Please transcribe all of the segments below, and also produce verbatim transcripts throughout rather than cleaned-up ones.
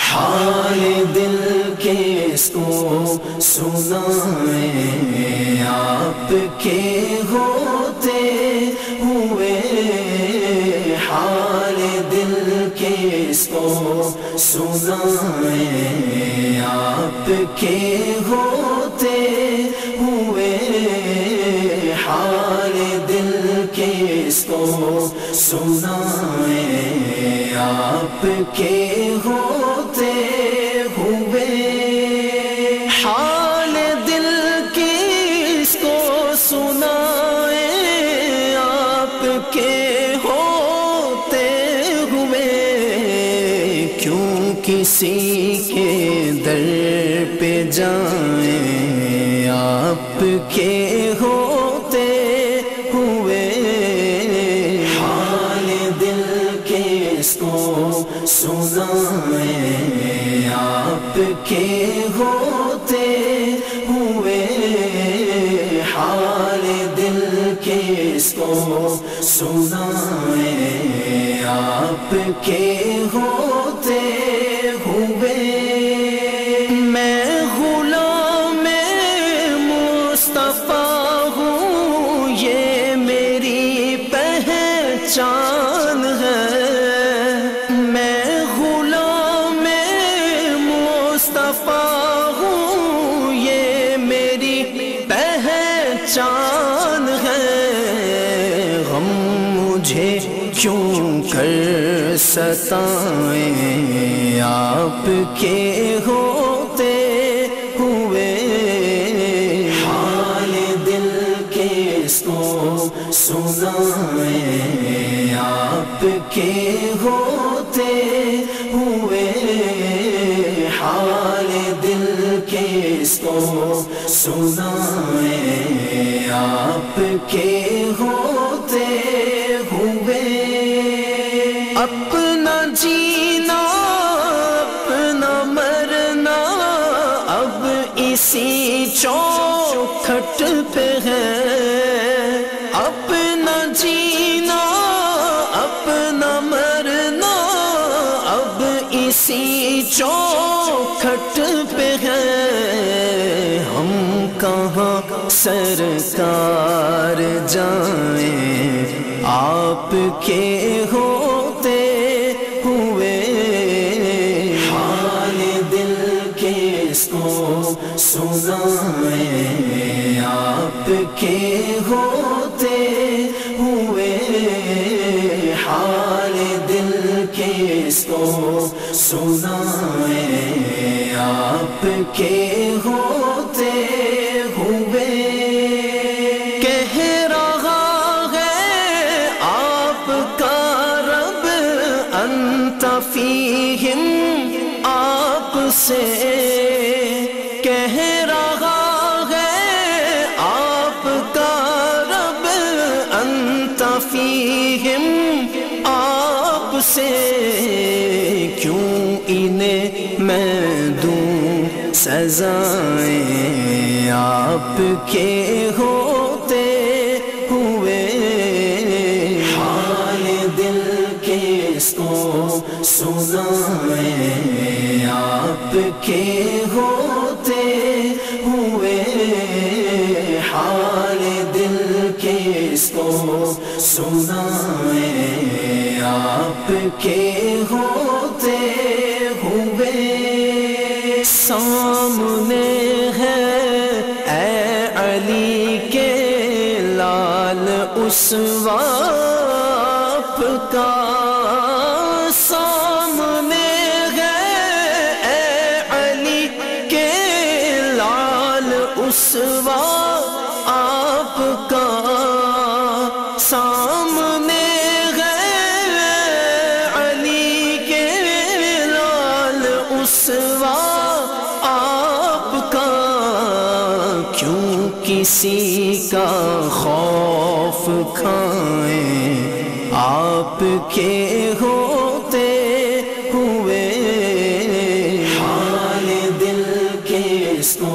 حال دل کس کو سنائیں، آپ کے ہوتے ہوئے حال دل کس کو سنائیں، آپ کے ہوتے ہوئے حال دل کس کو سنائیں، آپ کے ہوتے ہوئے حال دل کس کو سنائیں، آپ کے ہوتے ہوئے کیوں کسی کے در پہ جائیں، آپ کے ہوتے ہوئے حال دل کس کو سنائیں، آپ کے ہوتے ہوئے حال دل کس کو سنائیں، آپ کے ہوتے ہوئے میں غلام مصطفیٰ ہوں، یہ میری پہچان ہے، میں غلام مصطفیٰ ہوں، یہ میری پہچان ہے، غم مجھے کیوں کر ستائیں، آپ کے ہوتے ہوئے حال دل کس کو سنائیں، آپ کے ہوتے ہوئے حال دل کس کو سنائیں، آپ کے ہوتے ہوئے اپنا جینا اپنا مرنا اب اسی چوکھٹ پہ ہے، اپنا جینا اپنا مرنا اب اسی چوکھٹ پہ ہے، ہم کہاں سرکار جائیں، آپ کے ہوتے ہوئے حال دل کس کو سنائیں، آپ کے ہوتے ہوئے حال دل کس کو سنائیں، آپ کے ہوتے ہوئے کہہ رہا ہے آپ کا رب انت فیہم، آپ سے کہہ رہا ہے آپ کا رب انت فیہم، آپ سے کیوں انہیں میں دوں سزائیں، آپ کے ہوتے ہوئے حال دل کس کو سنائیں، آپ کے ہوتے ہوئے حال دل کس کو سنائیں، آپ کے ہوتے ہوئے سامنے ہے اے علی کے لال اسوہ آپ کا، سامنے ہے اے علی کے لال اسوہ آپ کا، سامنے ہے علی کے لال اسوہ آپ کا، کیوں کسی کا خوف کھائیں، آپ کے ہوتے ہوئے حال دل کس کو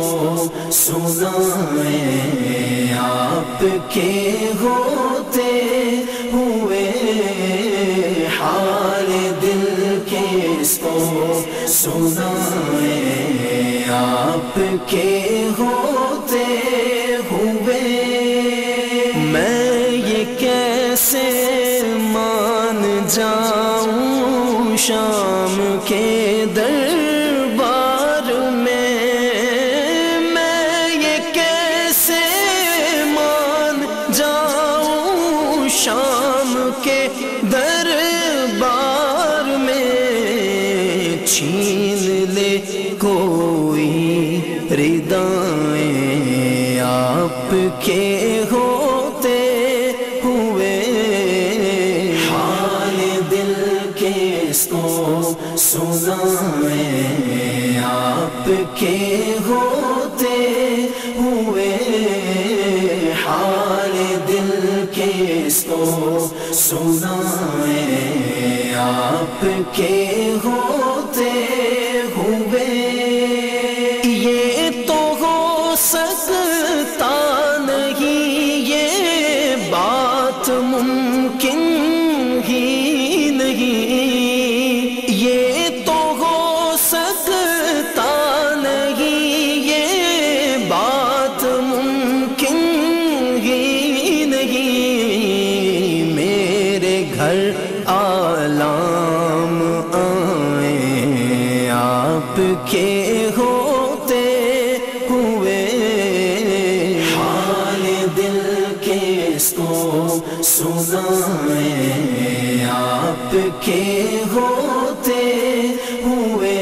سنائیں، آپ کے ہوتے ہوئے حال دل کس کو سنائیں آپ کے ہوتے ہوئے میں یہ کیسے مان جاؤں شام کے دربار میں میں یہ کیسے مان جاؤں شام کے دربار میں چھین لے کوئی ردائیں آپ کے ہوتے ہوئے حال دل کس کو سنائیں آپ کے ہوتے ہوئے حال دل کس کو سنائیں آپ کے ہوتے ہوئے یہ تو ہو سکتا نہیں یہ بات ممکن ہی نہیں یہ تو ہو سکتا نہیں یہ بات ممکن ہی نہیں میرے گھر آلام آئیں آپ کے ہوتے ہوئے حال دل کس کو سنائیں آپ کے ہوتے ہوئے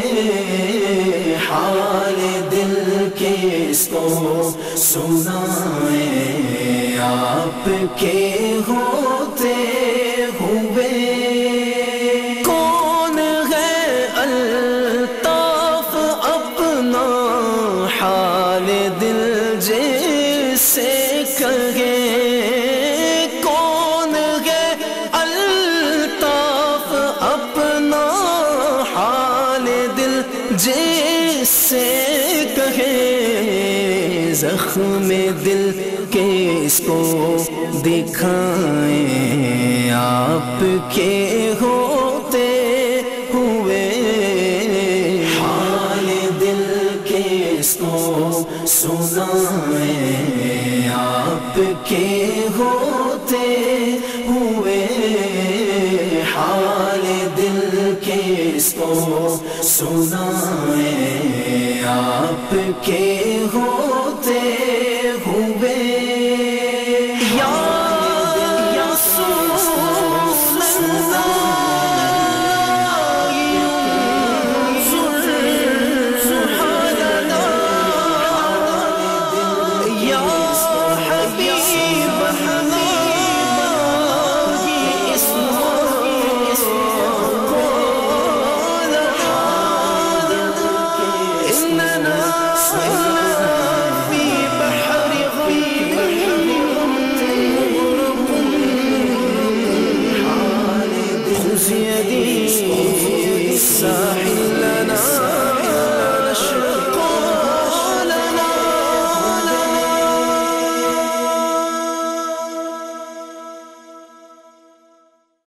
حال دل کس کو سنائیں آپ کے ہوتے ہوئے کون ہے الطاف اپنا حال دل جیسے کہے کون ہے الطاف اپنا حال دل جیسے کہے زخم دل کس کو دکھائیں آپ کے ہوتے ہوئے حال دل کس کو سنائیں آپ کے ہوتے ہوئے حال دل کس کو سنائیں آپ کے ہوتے